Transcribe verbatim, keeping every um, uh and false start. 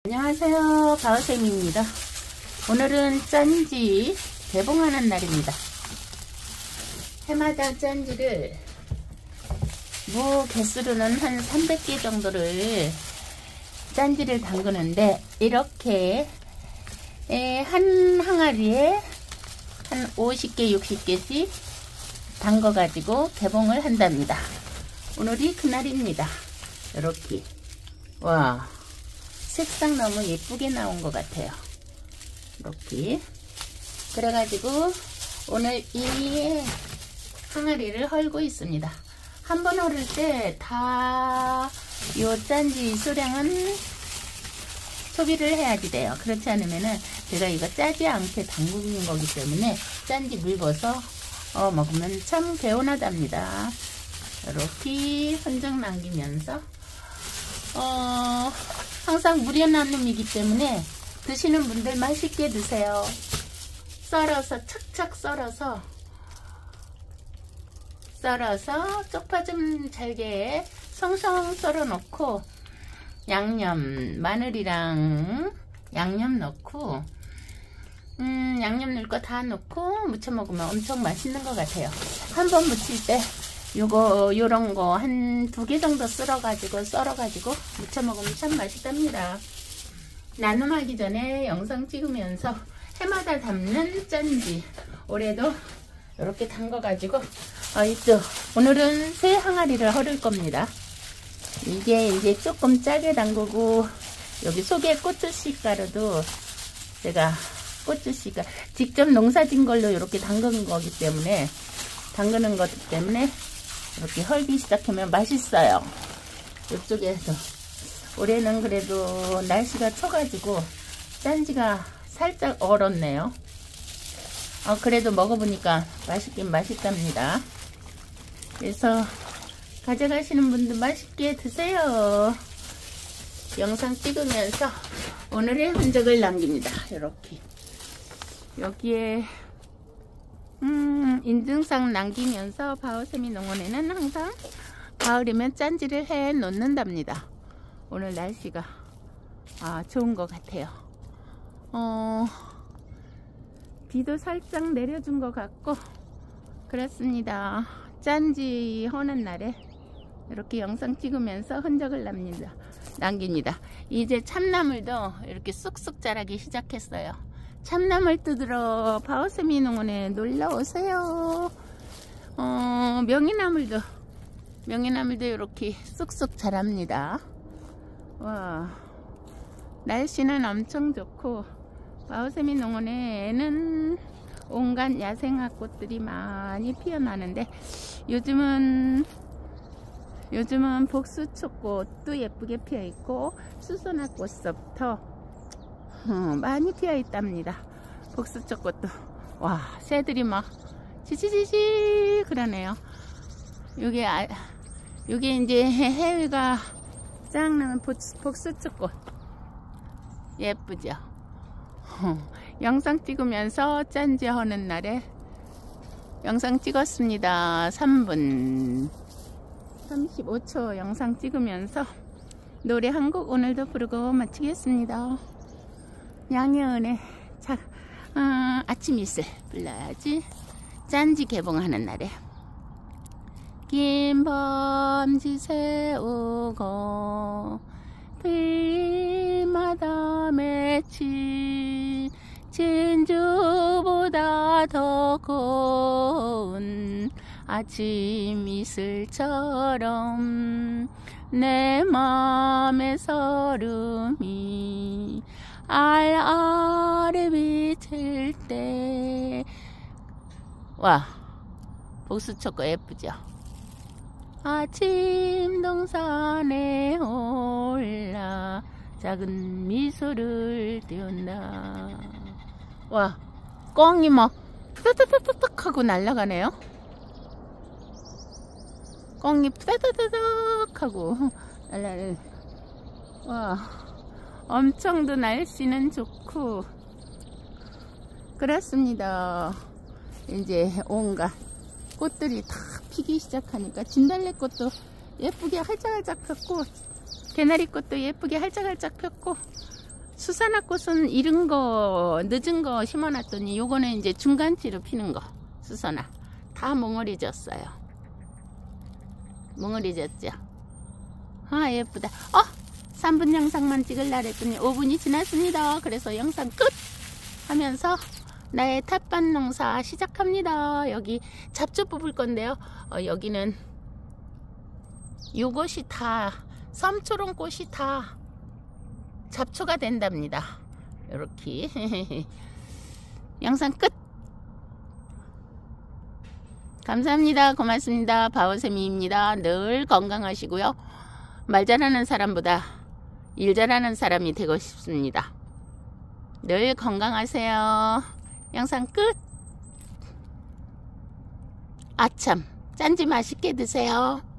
안녕하세요, 가을쌤입니다. 오늘은 짠지 개봉하는 날입니다. 해마다 짠지를 무 개수로는 한 삼백 개 정도를 짠지를 담그는데, 이렇게 한 항아리에 한 오십 개 육십 개씩 담궈 가지고 개봉을 한답니다. 오늘이 그날입니다. 이렇게 와, 색상 너무 예쁘게 나온 것 같아요. 이렇게 그래가지고 오늘 이 항아리를 헐고 있습니다. 한 번 헐을 때 다 요 짠지 수량은 소비를 해야지 돼요. 그렇지 않으면은 제가 이거 짜지 않게 담그는 거기 때문에 짠지 묽어서 어, 먹으면 참 개운하답니다. 이렇게 흔적 남기면서 어, 항상 무료 나눔이기 때문에 드시는 분들 맛있게 드세요. 썰어서 착착 썰어서 썰어서 쪽파 좀 잘게 성성 썰어 놓고 양념 마늘이랑 양념 넣고 음, 양념 넣을 거 다 넣고 무쳐 먹으면 엄청 맛있는 것 같아요. 한번 무칠 때 요거 요런 거 한 두 개 정도 썰어 가지고 썰어 가지고 무쳐 먹으면 참 맛있답니다. 나눔하기 전에 영상 찍으면서 해마다 담는 짠지 올해도 이렇게 담궈 가지고 어, 있죠. 오늘은 새 항아리를 헐을 겁니다. 이게 이제 조금 짜게 담그고, 여기 속에 고추씨 가루도 제가 고추씨 가루 직접 농사진 걸로 이렇게 담그는 거기 때문에 담그는 것 때문에 이렇게 헐기 시작하면 맛있어요. 이쪽에서 올해는 그래도 날씨가 춰가지고 짠지가 살짝 얼었네요. 어, 그래도 먹어보니까 맛있긴 맛있답니다. 그래서 가져가시는 분들 맛있게 드세요. 영상 찍으면서 오늘의 흔적을 남깁니다. 이렇게 여기에 음, 인증상 남기면서 바오세미 농원에는 항상 가을이면 짠지를 해 놓는답니다. 오늘 날씨가 아, 좋은 것 같아요. 어, 비도 살짝 내려준 것 같고 그렇습니다. 짠지 허는 날에 이렇게 영상 찍으면서 흔적을 남깁니다. 남깁니다. 이제 참나물도 이렇게 쑥쑥 자라기 시작했어요. 참나물 뜯으러 바오세미 농원에 놀러 오세요. 어, 명이나물도 명이나물도 이렇게 쑥쑥 자랍니다. 와, 날씨는 엄청 좋고 바오세미 농원에는 온갖 야생화꽃들이 많이 피어나는데, 요즘은 요즘은 복수초꽃도 예쁘게 피어있고 수선화꽃서부터 어, 많이 피어있답니다. 복수초꽃도 와, 새들이 막 지지지지 그러네요. 요게 아, 요게 이제 해외가 쫙 나는 복수초꽃 예쁘죠. 어, 영상 찍으면서 짠지 하는 날에 영상 찍었습니다. 삼 분 삼십오 초 영상 찍으면서 노래 한 곡 오늘도 부르고 마치겠습니다. 양혜은의 자, 어, 아침 이슬 불러야지. 짠지 개봉하는 날에 긴 밤지 새우고 빌마다 맺힌 진주보다 더 고운 아침 이슬처럼 내 맘의 설움이 알알이 비칠 때 와, 복수초코 예쁘죠? 아침 동산에 올라 작은 미소를 띄운다. 와, 꽁이 막 푸드드드득 하고 날아가네요. 꽁이 푸드드득 하고 날아가네. 와, 엄청도 날씨는 좋고 그렇습니다. 이제 온갖 꽃들이 다 피기 시작하니까 진달래꽃도 예쁘게 활짝활짝 폈고 개나리꽃도 예쁘게 활짝활짝 폈고 수선화꽃은 이른 거, 늦은 거 심어놨더니 요거는 이제 중간치로 피는 거. 수선화. 다 몽어리졌어요. 몽어리졌죠. 아, 예쁘다. 어! 삼 분 영상만 찍으려 했더니 오 분이 지났습니다. 그래서 영상 끝! 하면서 나의 텃밭 농사 시작합니다. 여기 잡초 뽑을 건데요. 어, 여기는 요것이 다 섬초롱 꽃이 다 잡초가 된답니다. 이렇게 영상 끝. 감사합니다. 고맙습니다. 바오세미입니다. 늘 건강하시고요. 말 잘하는 사람보다 일 잘하는 사람이 되고 싶습니다. 늘 건강하세요. 영상 끝. 아참, 짠지 맛있게 드세요.